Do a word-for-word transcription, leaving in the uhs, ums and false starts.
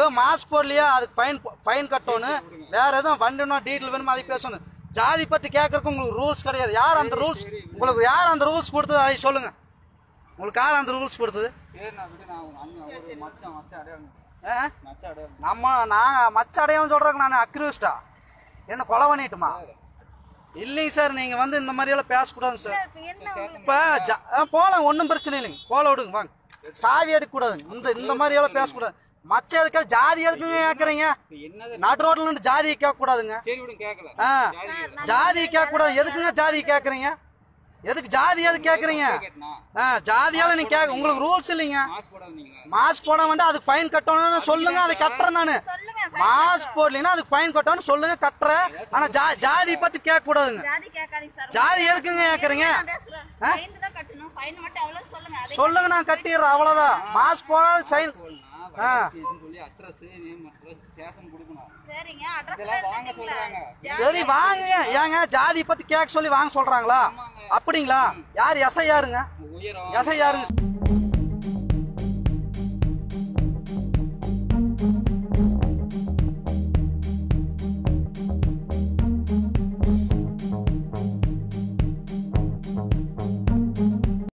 உங்களுக்கு மாஸ்க் போடலையா அதுக்கு ஃபைன் ஃபைன் கட்டணும். வேற எதுவும் வண்டினோம் டீட்டெயில் வேணுமா அதை பேசணும். ஜாதி பத்தி கேட்கறதுக்கு உங்களுக்கு ரூல்ஸ் கிடையாது. யார் அந்த ரூல்ஸ் உங்களுக்கு யார் அந்த ரூல்ஸ் கொடுத்தது அதை சொல்லுங்க. உங்களுக்கு யார் அந்த ரூல்ஸ் கொடுத்தது? நம்ம நான் மச்ச அடையாளம் சொல்றேன். நான் அக்யூஸ்டா என்ன கொலை பண்ணிட்டுமா? இல்லைங்க சார், நீங்க வந்து இந்த மாதிரி எல்லாம் பேசக்கூடாதுங்க சார். இப்ப போலாம், ஒன்றும் பிரச்சனை இல்லைங்க, போல விடுங்க வாங்க. சாவி எடுக்க கூடாதுங்க. இந்த இந்த மாதிரி எல்லாம் பேசக்கூடாது. மச்ச எதுக்கா ஜாதி எதுக்குங்க கேக்குறீங்க? நடு ரோட்ல நின்று ஜாதியை கேட்க கூடாதுங்க. ஜாதியை கேட்க கூடாது. எதுக்குங்க ஜாதியை கேக்குறீங்க? எதுக்கு ஜாதி எதுக்கு கேக்குறீங்க? ஜாதியால நீங்க கேட்க உங்களுக்கு ரூல்ஸ் இல்லைங்க. மாஸ்க் போட வேண்டாம், அதுக்கு ஃபைன் கட்டணும்னு சொல்லுங்க. அதை கட்டுறேன் நானு. மாஸ்க் போடலீங்கன்னா அதுக்கு ஃபைன் கட்டணும்னு சொல்லுங்க, கட்டுறேன். ஆனா ஜாதி பத்தி கேட்க கூடாதுங்க. ஜாதி எதுக்குங்க கேக்குறீங்க? சொல்லுங்க, நான் கட்டிடுறேன், அவ்வளவுதான். மாஸ்க் போடாத சைன். சரி வாங்க. ஏங்க ஜாதி பத்தி கேட்க சொல்லி வாங்க சொல்றாங்களா? அப்படிங்களா? யார் எஸ்ஐ யாருங்க? எஸ்ஐ யாருங்க?